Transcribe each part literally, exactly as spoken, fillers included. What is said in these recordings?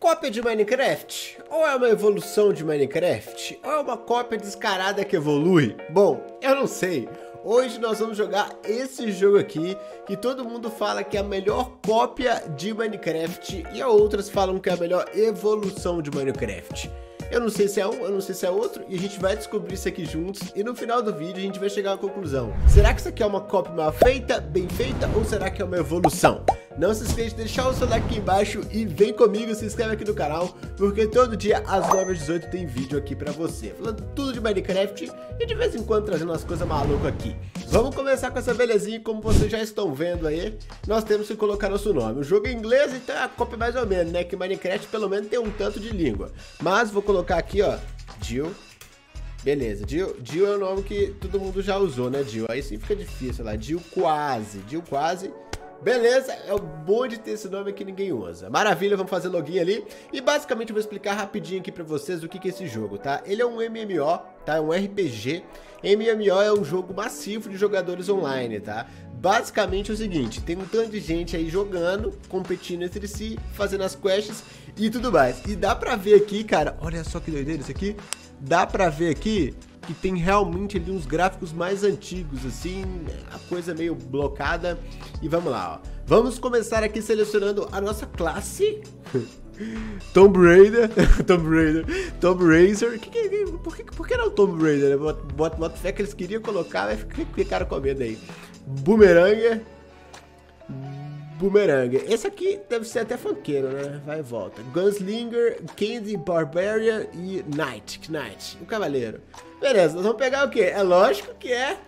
cópia de Minecraft? Ou é uma evolução de Minecraft? Ou é uma cópia descarada que evolui? Bom, eu não sei. Hoje nós vamos jogar esse jogo aqui, que todo mundo fala que é a melhor cópia de Minecraft e outras falam que é a melhor evolução de Minecraft. Eu não sei se é um, eu não sei se é outro, e a gente vai descobrir isso aqui juntos, e no final do vídeo a gente vai chegar à conclusão. Será que isso aqui é uma cópia mal feita, bem feita, ou será que é uma evolução? Não se esqueça de deixar o seu like aqui embaixo e vem comigo, se inscreve aqui no canal, porque todo dia às nove às dezoito tem vídeo aqui pra você, falando tudo de Minecraft e de vez em quando trazendo umas coisas malucas aqui. Vamos começar com essa belezinha, como vocês já estão vendo aí, nós temos que colocar nosso nome. O jogo é em inglês, então é a cópia mais ou menos, né, que Minecraft pelo menos tem um tanto de língua. Mas vou colocar aqui, ó, Jill. Beleza, Jill, Jill é o nome que todo mundo já usou, né, Jill? Aí sim fica difícil lá, Jill Quase, Jill Quase. Beleza, é o bom de ter esse nome que ninguém usa. Maravilha, vamos fazer login ali. E basicamente eu vou explicar rapidinho aqui pra vocês o que que é esse jogo, tá? Ele é um M M O, tá? É um R P G. M M O é um jogo massivo de jogadores online, tá? Basicamente é o seguinte, tem um tanto de gente aí jogando, competindo entre si, fazendo as quests e tudo mais. E dá pra ver aqui, cara, olha só que doideira isso aqui. Dá pra ver aqui que tem realmente ali uns gráficos mais antigos, assim, a coisa meio blocada. E vamos lá, ó. Vamos começar aqui selecionando a nossa classe. Tomb Raider, Tomb Raider, Tomb Raider. Que, que, que, por, que, por que não Tomb Raider? Bota, bota fé que eles queriam colocar, mas ficaram com medo aí. Boomerang. Boomerang. Esse aqui deve ser até funkeiro, né? Vai e volta. Gunslinger, Candy, Barbarian e Knight. Knight, o cavaleiro. Beleza, nós vamos pegar o quê? É lógico que é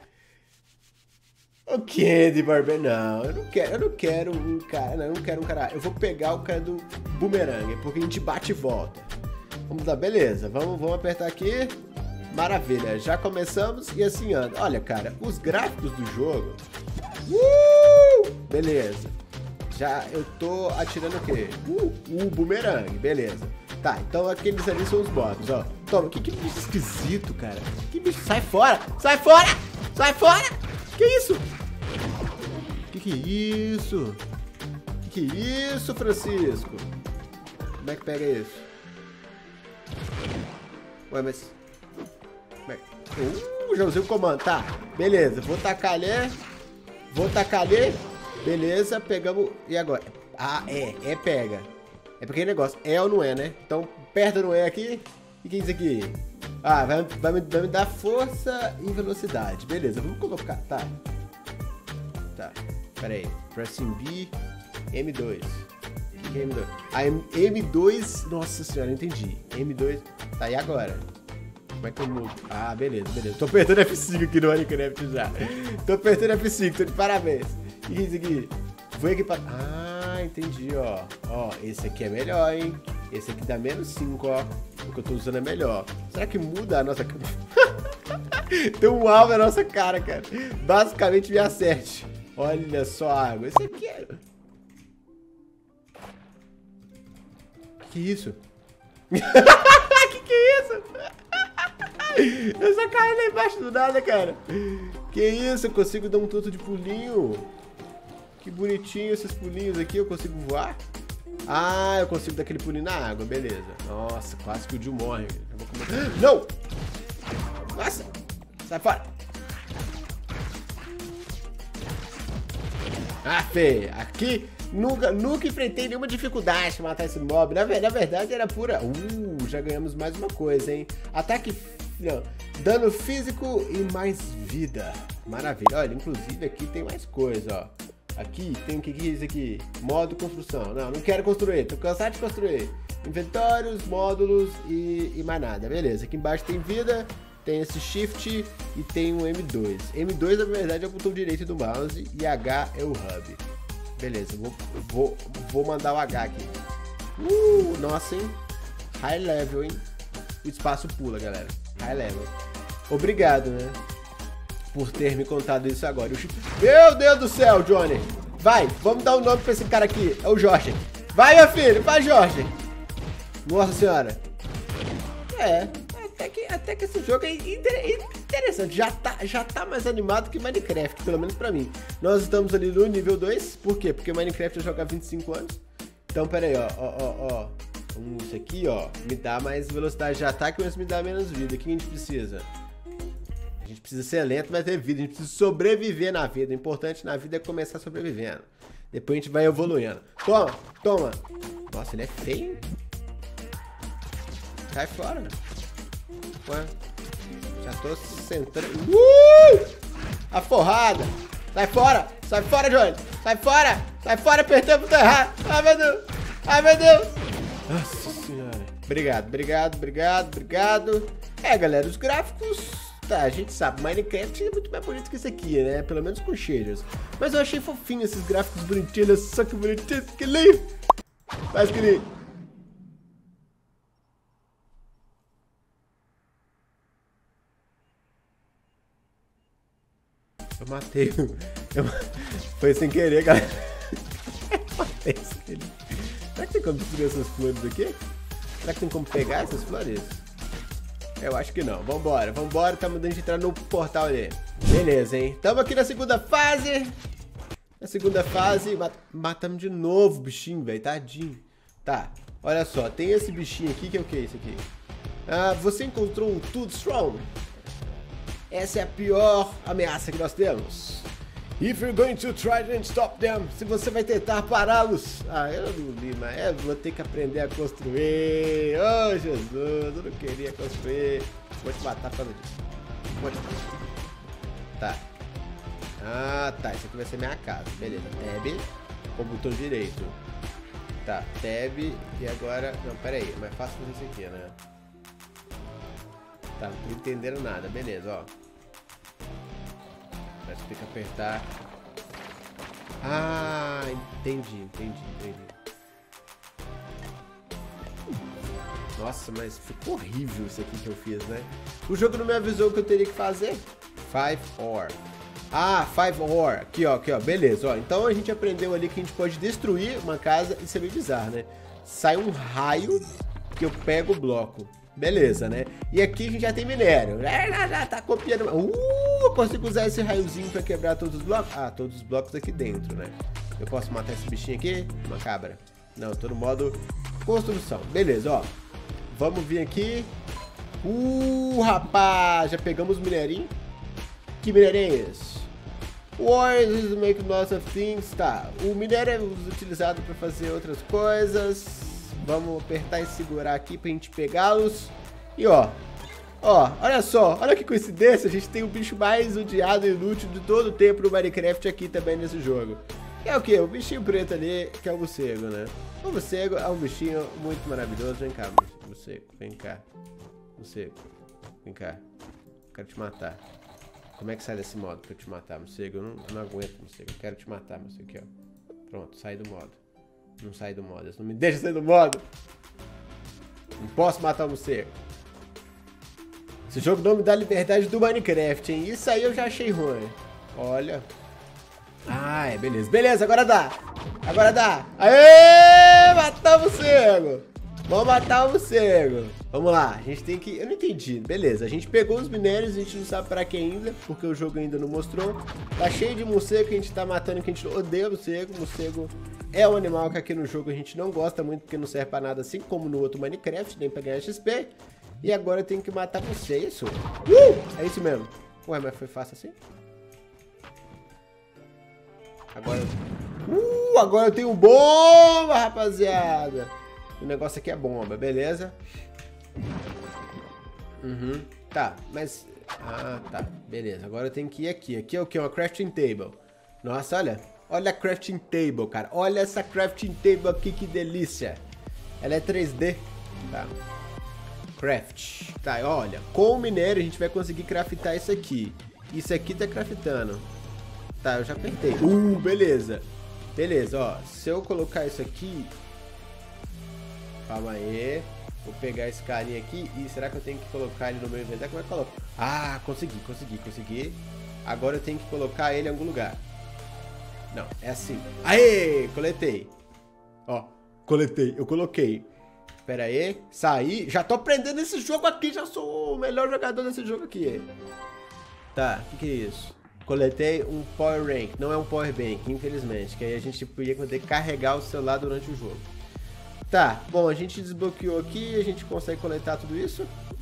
o Candy Barbarian. Não, eu não quero, eu não quero um cara, não, eu não quero um cara. Eu vou pegar o cara do Boomerang, porque a gente bate e volta. Vamos lá, beleza. Vamos, vamos apertar aqui. Maravilha, já começamos e assim anda. Olha, cara, os gráficos do jogo. Uh! Beleza. Já eu tô atirando o quê? Uh, o Boomerang, beleza. Tá, então aqueles ali são os mobs, ó. Toma, que, que bicho esquisito, cara. Que bicho, sai fora, sai fora, sai fora. Que isso? Que que é isso? Que que é isso, Francisco? Como é que pega isso? Ué, mas... Uh, já usei o comando, tá. Beleza, vou tacar ali. Vou tacar ali. Beleza, pegamos. E agora? Ah, é, é pega. É porque negócio, é ou não é, né? Então, aperta no E aqui. E o que é isso aqui? Ah, vai, vai, me, vai me dar força e velocidade. Beleza, vamos colocar, tá. Tá, pera aí. Pressing B, M dois. O que é M dois? Ah, M dois, nossa senhora, entendi. M dois, tá, e agora? Como é que eu mudo? Ah, beleza, beleza. Tô apertando F cinco aqui no Minecraft já. Tô apertando F cinco, tô de parabéns. O que é isso aqui? Vou equipar. Ah, entendi, ó. Ó, esse aqui é melhor, hein? Esse aqui dá menos cinco, ó. O que eu tô usando é melhor. Será que muda a nossa cara? Tem um alvo na nossa cara, cara. Basicamente me acerte. Olha só a água. Esse aqui é... Que que é isso? Que que é isso? Eu só caí lá embaixo do nada, cara. Que isso? Eu consigo dar um tanto de pulinho. Que bonitinho esses pulinhos aqui. Eu consigo voar? Ah, eu consigo dar aquele pulinho na água. Beleza. Nossa, quase que o Jill morre. Eu vou comer... Não! Nossa! Sai fora! Ah, feio. Aqui nunca, nunca enfrentei nenhuma dificuldade pra matar esse mob. Na, na verdade era pura... Uh, já ganhamos mais uma coisa, hein? Ataque... Não. Dano físico e mais vida. Maravilha. Olha, inclusive aqui tem mais coisa, ó. Aqui tem o que, que é isso aqui? Modo construção. Não, não quero construir. Tô cansado de construir. Inventórios, módulos e, e mais nada. Beleza. Aqui embaixo tem vida. Tem esse shift e tem um M dois. M dois na verdade é o botão direito do mouse e H é o hub. Beleza. Vou, vou, vou mandar o H aqui. Uh, nossa, hein? High level, hein? O espaço pula, galera. High level. Obrigado, né? Por ter me contado isso agora. Meu Deus do céu, Johnny. Vai, vamos dar um nome pra esse cara aqui. É o Jorge. Vai, meu filho. Vai, Jorge. Nossa senhora. É, até que, até que esse jogo é interessante. Já tá, já tá mais animado que Minecraft, pelo menos pra mim. Nós estamos ali no nível dois. Por quê? Porque Minecraft eu jogo há vinte e cinco anos. Então, pera aí, ó, ó, ó, ó. Um, isso aqui, ó, me dá mais velocidade de ataque, mas me dá menos vida. O que a gente precisa? A gente precisa ser lento, mas ter vida. A gente precisa sobreviver na vida. O importante na vida é começar sobrevivendo. Depois a gente vai evoluindo. Toma, toma. Nossa, ele é feio, hein? Sai fora, né? Ué, já tô centrando. Uh! A forrada. Sai fora. Sai fora, Johnny. Sai fora. Sai fora, apertei o botão errado. Ai, meu Deus. Ai, meu Deus. Nossa senhora. Obrigado, obrigado, obrigado, obrigado. É, galera, os gráficos... Tá, a gente sabe, Minecraft é muito mais bonito que esse aqui, né? Pelo menos com cheiros. Mas eu achei fofinho esses gráficos bonitinhos. Olha só que bonitinho, que lindo. Faz que lindo. Eu matei. Eu... Foi sem querer, galera. Eu matei sem querer. Será que tem como destruir essas flores aqui? Será que tem como pegar essas flores? Eu acho que não. Vambora, vambora. Tá mudando de entrar no portal ali. Beleza, hein? Tamo aqui na segunda fase. Na segunda fase, mat matamos de novo o bichinho, velho. Tadinho. Tá, olha só. Tem esse bichinho aqui, que é o que é isso aqui? Ah, você encontrou um Tooth Strong. Essa é a pior ameaça que nós temos. If you're going to try and stop them, se você vai tentar pará-los. Ah, eu não li, mas eu vou ter que aprender a construir. Oh, Jesus, eu não queria construir. Vou te matar pra disso. Vou te matar. Tá. Ah, tá. Isso aqui vai ser minha casa. Beleza. Tab com o botão direito. Tá. Tab e agora... Não, pera aí. É mais fácil fazer isso aqui, né? Tá, não tô entendendo nada. Beleza, ó. Parece que tem que apertar. Ah, entendi, entendi, entendi. Nossa, mas ficou horrível isso aqui que eu fiz, né? O jogo não me avisou o que eu teria que fazer. Five ore. Ah, five ore. Aqui, ó, aqui, ó. Beleza, ó. Então a gente aprendeu ali que a gente pode destruir uma casa. Isso é meio bizarro, né? Sai um raio que eu pego o bloco. Beleza, né? E aqui a gente já tem minério. Já, já tá copiando. Uh, eu consigo usar esse raiozinho pra quebrar todos os blocos. Ah, todos os blocos aqui dentro, né? Eu posso matar esse bichinho aqui? Uma cabra. Não, tô no modo construção. Beleza, ó. Vamos vir aqui. Uh, rapaz. Já pegamos o minerinho. Que minério é esse? Ores is make lots of things. Tá. O minério é utilizado pra fazer outras coisas. Vamos apertar e segurar aqui pra gente pegá-los. E ó, ó, olha só, olha que coincidência, a gente tem o bicho mais odiado e inútil de todo o tempo no Minecraft aqui também nesse jogo. Que é o que? O bichinho preto ali, que é o morcego, né? O morcego é um bichinho muito maravilhoso. Vem cá, morcego, vem cá. Morcego, vem cá. Quero te matar. Como é que sai desse modo pra eu te matar, morcego? Eu não, eu não aguento, morcego. Eu quero te matar, morcego. Aqui, ó. Pronto, sai do modo. Não sai do modo, não me deixa sair do modo. Não posso matar o morcego. Esse jogo não me dá liberdade do Minecraft, hein? Isso aí eu já achei ruim. Olha. Ah, é, beleza. Beleza, agora dá. Agora dá. Aê! Matamos o morcego. Vamos matar o morcego. Vamos lá, a gente tem que... Eu não entendi. Beleza, a gente pegou os minérios, a gente não sabe pra que ainda, porque o jogo ainda não mostrou. Tá cheio de morcego que a gente tá matando, que a gente odeia o morcego. O morcego é um animal que aqui no jogo a gente não gosta muito, porque não serve pra nada, assim como no outro Minecraft, nem pra ganhar X P. E agora eu tenho que matar você, é isso? Uh! É isso mesmo. Ué, mas foi fácil assim? Agora... Uh! Agora eu tenho bomba, rapaziada! O negócio aqui é bomba, beleza? Uhum, tá, mas... Ah, tá, beleza. Agora eu tenho que ir aqui. Aqui é o que? Uma crafting table. Nossa, olha. Olha a crafting table, cara. Olha essa crafting table aqui, que delícia. Ela é três D. Tá. Craft. Tá, olha. Com o minério a gente vai conseguir craftar isso aqui. Isso aqui tá craftando. Tá, eu já apertei. Uh, beleza. Beleza, ó. Se eu colocar isso aqui... Calma aí. Vou pegar esse carinha aqui e será que eu tenho que colocar ele no meu inventário? Como é que eu coloco? Ah, consegui, consegui, consegui. Agora eu tenho que colocar ele em algum lugar. Não, é assim. Aê, coletei. Ó, coletei, eu coloquei. Pera aí, saí. Já tô aprendendo esse jogo aqui, já sou o melhor jogador desse jogo aqui. Tá, o que, que é isso? Coletei um Power Rank, não é um Power Bank, infelizmente. Que aí a gente podia poder carregar o celular durante o jogo. Tá, bom, a gente desbloqueou aqui, a gente consegue coletar tudo isso?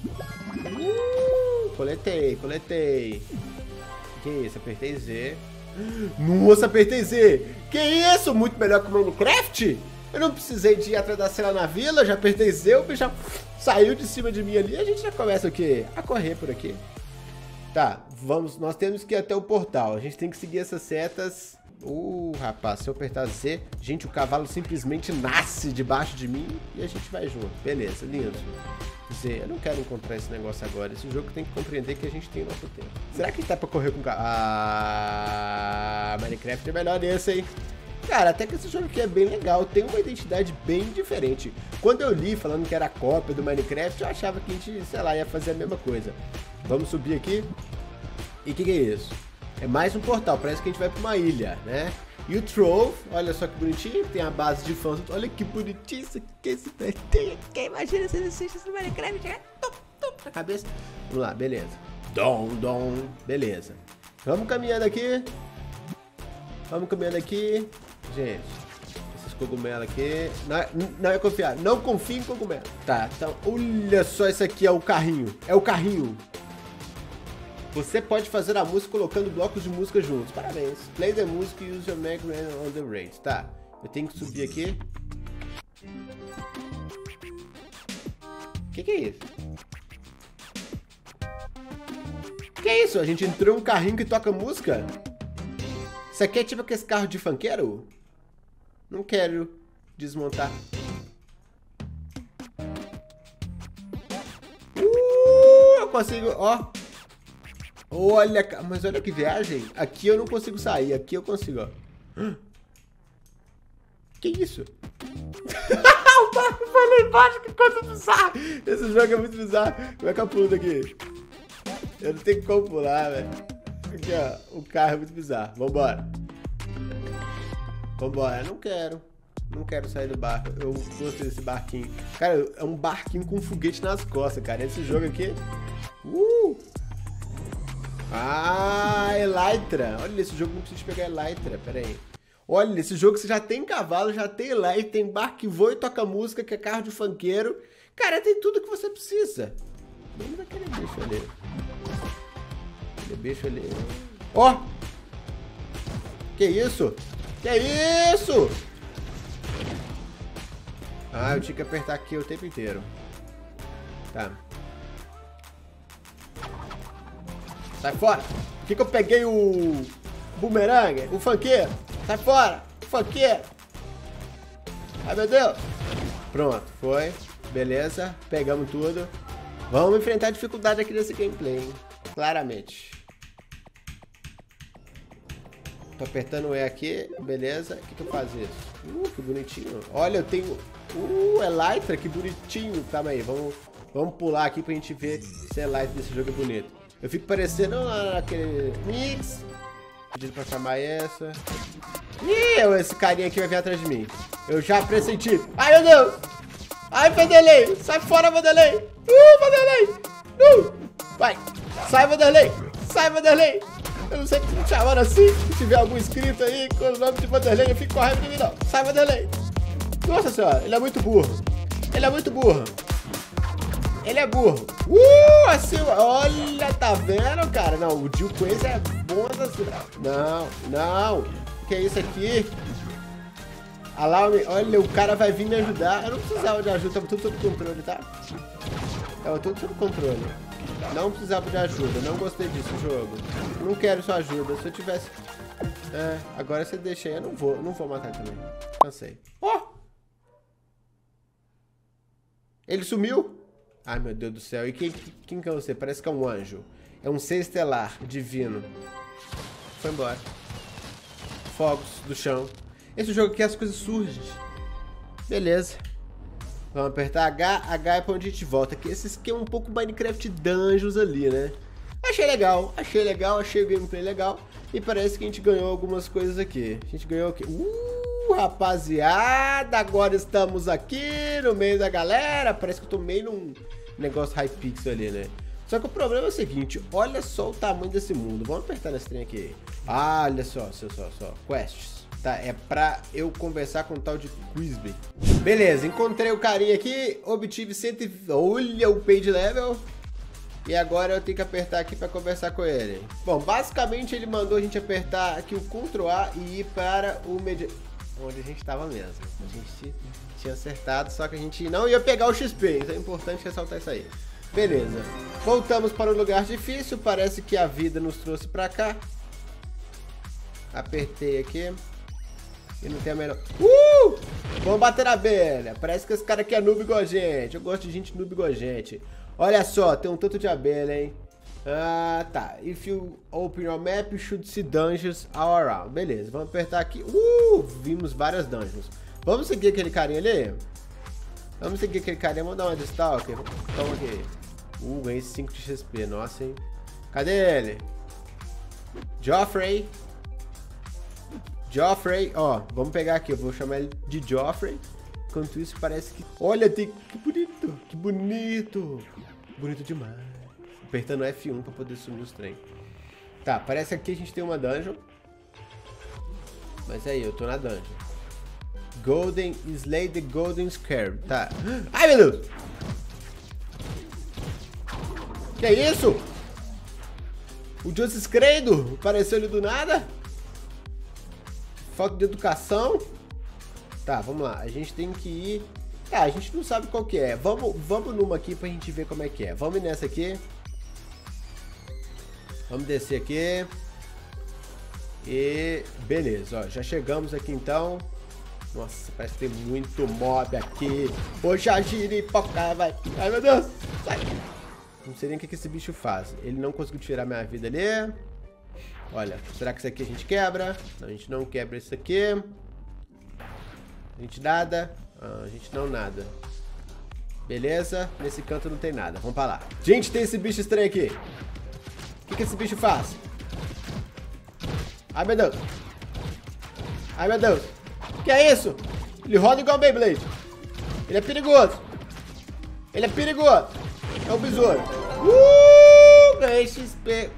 Uh, coletei, coletei. Que isso, apertei Z. Nossa, apertei Z. Que isso, muito melhor que o Minecraft? Eu não precisei de ir atrás da cela na vila, já apertei Z, o bicho já saiu de cima de mim ali. A gente já começa o quê? A correr por aqui. Tá, vamos, nós temos que ir até o portal. A gente tem que seguir essas setas. Uh, rapaz, se eu apertar Z, gente, o cavalo simplesmente nasce debaixo de mim e a gente vai junto. Beleza, lindo. Z, eu não quero encontrar esse negócio agora. Esse jogo tem que compreender que a gente tem nosso tempo. Será que dá pra correr com o cavalo? Ah, Minecraft é melhor nesse, hein? Cara, até que esse jogo aqui é bem legal, tem uma identidade bem diferente. Quando eu li falando que era cópia do Minecraft, eu achava que a gente, sei lá, ia fazer a mesma coisa. Vamos subir aqui. E o que, que é isso? É mais um portal, parece que a gente vai pra uma ilha, né? E o Trove, olha só que bonitinho, tem a base de fãs. Olha que bonitinho isso aqui, esse tem aqui. Imagina se ele assiste no Minecraft, é tum, tum, na cabeça. Vamos lá, beleza. Dom, dom, beleza. Vamos caminhando aqui. Vamos caminhando aqui. Gente, esses cogumelos aqui. Não é, não é confiar, não confie em cogumelo. Tá, então, olha só, esse aqui é o carrinho. É o carrinho. Você pode fazer a música colocando blocos de música juntos. Parabéns. Play the music e use your Mac on the rate. Tá, eu tenho que subir aqui. O que, que é isso? Que é isso? A gente entrou em um carrinho que toca música? Isso aqui é tipo aquele carro de funkeiro? Não quero desmontar. Uh, eu consigo, ó. Olha, mas olha que viagem. Aqui eu não consigo sair, aqui eu consigo, ó. Que isso? O barco foi lá embaixo, que coisa bizarra. Esse jogo é muito bizarro. Como é que eu pulo daqui? Eu não tenho como pular, velho. Aqui, ó, o carro é muito bizarro. Vambora. Vambora. Não quero. Não quero sair do barco. Eu gostei desse barquinho. Cara, é um barquinho com um foguete nas costas, cara. Esse jogo aqui... Uh! Ah, Elytra. Olha, esse jogo não precisa pegar Elytra. Pera aí. Olha, esse jogo você já tem cavalo, já tem Elytra, tem barco que voa e toca música, que é carro de funkeiro. Cara, tem tudo que você precisa. Vamos daquele bicho ali. Aquele bicho ali. Ó! Oh! Que isso? Que isso? Ah, eu tinha que apertar aqui o tempo inteiro. Tá. Sai fora! Por que, que eu peguei o bumerangue? O funkeiro? Sai fora! O funkeiro! Ai, meu Deus! Pronto, foi. Beleza, pegamos tudo. Vamos enfrentar a dificuldade aqui nesse gameplay, hein? Claramente. Tô apertando o E aqui, beleza. O que, que eu faço isso? Uh, que bonitinho. Olha, eu tenho... Uh, Elytra, que bonitinho. Calma aí, vamos, vamos pular aqui pra gente ver se Elytra desse jogo é bonito. Eu fico parecendo aquele mix. Pedindo pra chamar essa. Ih, esse carinha aqui vai vir atrás de mim. Eu já pressenti. Ai, meu Deus! Ai, Vanderlei! Sai fora, Vanderlei! Uh, Vanderlei! Uh! Vai! Sai, Vanderlei! Sai, Vanderlei! Eu não sei que me chamaram assim. Se tiver algum inscrito aí com o nome de Vanderlei, eu fico com raiva de mim, não. Sai, Vanderlei! Nossa senhora, ele é muito burro. Ele é muito burro. Ele é burro. Uh, assim, olha, tá vendo, cara? Não, o Jill Quaze é bom assim. Não, não. O que é isso aqui? Alarme. Olha, o cara vai vir me ajudar. Eu não precisava de ajuda, tava tudo sob controle, tá? Tava tudo sob controle. Não precisava de ajuda, não gostei disso, jogo. Não quero sua ajuda. Se eu tivesse... É, agora você deixa aí, eu não vou, não vou matar também. Cansei. Ó! Oh! Ele sumiu? Ai, meu Deus do céu. E quem, quem que é você? Parece que é um anjo. É um ser estelar, divino. Foi embora. Fogos do chão. Esse jogo aqui as coisas surgem. Beleza. Vamos apertar H. H é pra onde a gente volta. Esse aqui é um pouco Minecraft Dungeons ali, né? Achei legal. Achei legal. Achei o gameplay legal. E parece que a gente ganhou algumas coisas aqui. A gente ganhou o quê? Uh, rapaziada. Agora estamos aqui no meio da galera. Parece que eu tô meio num negócio Hypixel ali, né? Só que o problema é o seguinte. Olha só o tamanho desse mundo. Vamos apertar nesse trem aqui. Ah, olha só, só, só, só. Quests. Tá, é pra eu conversar com o tal de Quizby. Beleza, encontrei o carinha aqui, obtive cento e vinte... Olha o page level. E agora eu tenho que apertar aqui pra conversar com ele. Bom, basicamente ele mandou a gente apertar aqui o control A e ir para o medi... onde a gente tava mesmo. A gente tinha acertado, só que a gente não ia pegar o X P, então é importante ressaltar isso aí. Beleza, voltamos para o lugar difícil, parece que a vida nos trouxe pra cá. Apertei aqui. E não tem a menor... Uh! Vamos bater na abelha. Parece que esse cara aqui é noob igual a gente. Eu gosto de gente noob igual a gente. Olha só, tem um tanto de abelha, hein? Ah, tá. If you open your map, you should see dungeons all around. Beleza, vamos apertar aqui. Uh! Vimos várias dungeons. Vamos seguir aquele carinha ali? Vamos seguir aquele carinha. Vamos dar uma de stalker. Toma aqui. Uh, ganhei cinco de X P. Nossa, hein? Cadê ele? Joffrey. Joffrey, ó, vamos pegar aqui, eu vou chamar ele de Joffrey. Enquanto isso parece que... Olha, tem... que bonito, que bonito. Bonito demais. Apertando F um pra poder subir os trem. Tá, parece que aqui a gente tem uma dungeon. Mas aí, eu tô na dungeon. Golden, Slay the Golden Scarab, tá. Ai, meu Deus! Que é isso? O Justice Credo apareceu ali do nada? Falta de educação. Tá, vamos lá. A gente tem que ir... Tá, a gente não sabe qual que é. Vamos, vamos numa aqui pra gente ver como é que é. Vamos nessa aqui. Vamos descer aqui. E... Beleza, ó. Já chegamos aqui então. Nossa, parece que tem muito mob aqui. Poxa, giripoca, vai. Ai, meu Deus. Sai. Não sei nem o que, que esse bicho faz. Ele não conseguiu tirar minha vida ali. Olha, será que isso aqui a gente quebra? Não, a gente não quebra isso aqui. A gente nada. Ah, a gente não nada. Beleza, nesse canto não tem nada. Vamos pra lá. Gente, tem esse bicho estranho aqui. O que, que esse bicho faz? Ai, meu Deus. Ai, meu Deus. O que é isso? Ele roda igual um Beyblade. Ele é perigoso. Ele é perigoso. É o besouro. Uh, ganhei X P.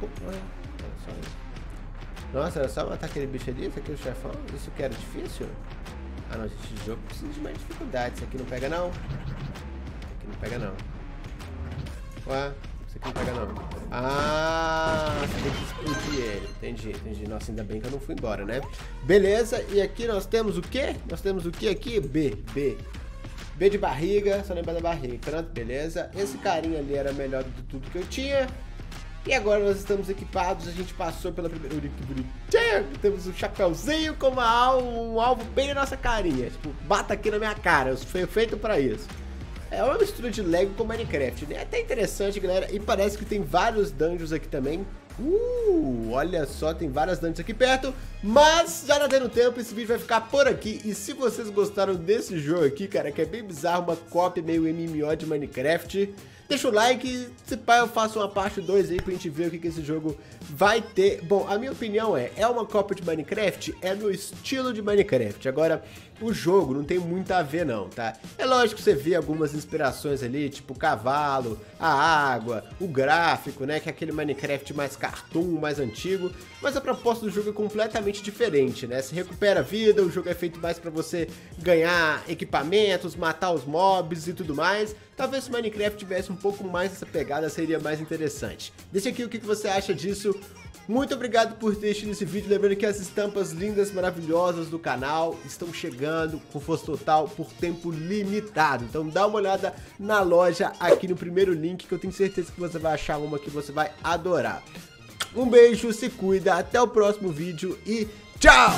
Nossa, era só matar aquele bicho ali, esse aqui é o chefão. Isso que era difícil? Ah não, gente, esse jogo precisa de mais dificuldade. Isso aqui não pega não. Isso aqui não pega não. Ué, isso aqui não pega não. Ah, você tem que explodir ele. Entendi, entendi. Nossa, ainda bem que eu não fui embora, né? Beleza, e aqui nós temos o quê? Nós temos o quê aqui? B, B. B de barriga, só lembra da barriga. Pronto, beleza. Esse carinha ali era melhor do que tudo que eu tinha. E agora nós estamos equipados, a gente passou pela primeira... Olha que bonitinho! Temos um chapéuzinho com uma alvo, um alvo bem na nossa carinha. Tipo, bata aqui na minha cara, foi feito pra isso. É uma mistura de Lego com Minecraft, né? É até interessante, galera. E parece que tem vários dungeons aqui também. Uh, olha só, tem várias dungeons aqui perto. Mas, já não dando tempo, esse vídeo vai ficar por aqui. E se vocês gostaram desse jogo aqui, cara, que é bem bizarro, uma cópia meio M M O de Minecraft... Deixa o like, se pá eu faço uma parte dois aí pra gente ver o que, que esse jogo vai ter. Bom, a minha opinião é, é uma cópia de Minecraft? É no estilo de Minecraft. Agora, o jogo não tem muito a ver não, tá? É lógico que você vê algumas inspirações ali, tipo o cavalo, a água, o gráfico, né? Que é aquele Minecraft mais cartoon, mais antigo. Mas a proposta do jogo é completamente diferente, né? Você recupera a vida, o jogo é feito mais pra você ganhar equipamentos, matar os mobs e tudo mais. Talvez se Minecraft tivesse um pouco mais essa pegada, seria mais interessante. Deixa aqui o que você acha disso. Muito obrigado por ter assistido esse vídeo. Lembrando que as estampas lindas, maravilhosas do canal estão chegando com força total por tempo limitado. Então dá uma olhada na loja aqui no primeiro link, que eu tenho certeza que você vai achar uma que você vai adorar. Um beijo, se cuida, até o próximo vídeo e tchau!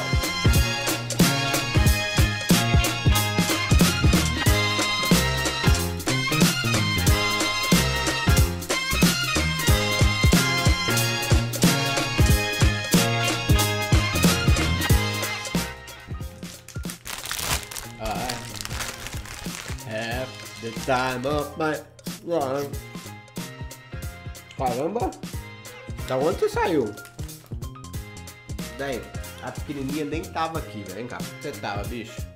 The time of my life. Caramba! Da onde você saiu? Daí, a pequenininha nem tava aqui, velho. Vem cá, você tava, bicho?